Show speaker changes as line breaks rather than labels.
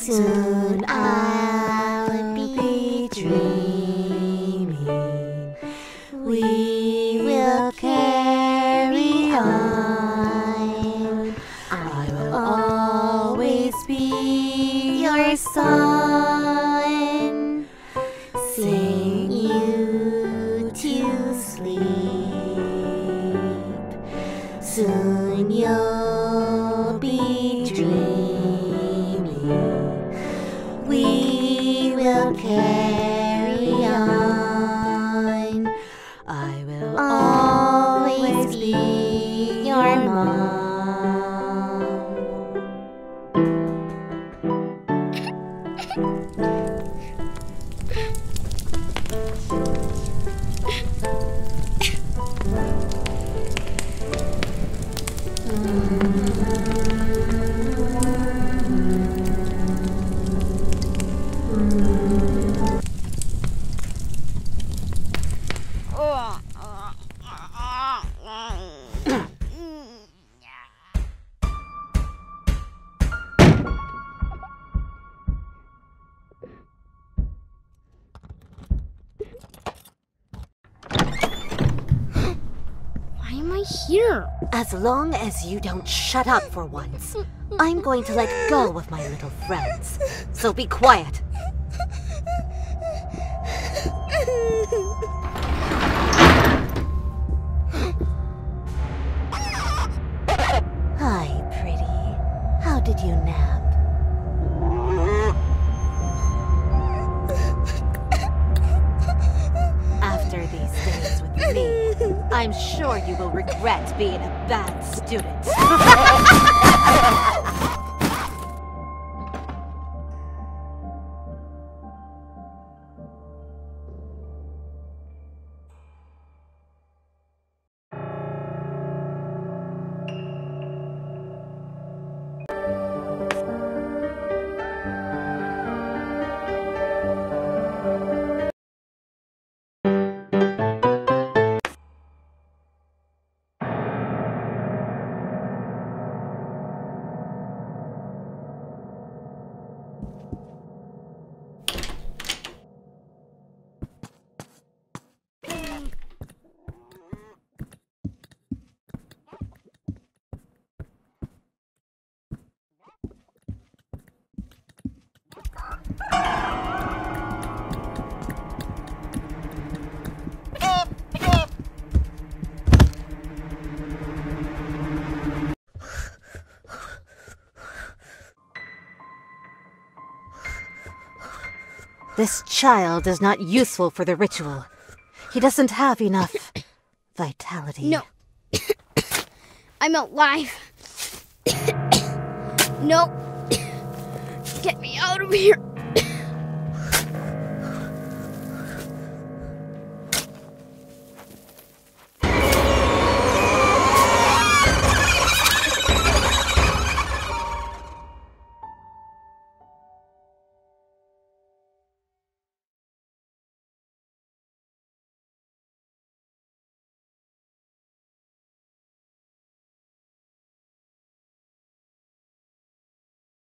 Soon I'll be dreaming. We will carry on. I will always be your son. Sing you to sleep. Soon you'll be dreaming. We will carry on. I will always be your mom.
Why am I here?
As long as you don't shut up for once, I'm going to let go of my little friends. So be quiet. Hi, pretty. How did you nap? After these days with me, I'm sure you will regret being a bad student. This child is not useful for the ritual. He doesn't have enough vitality.
No. I'm alive. No. Get me out of here.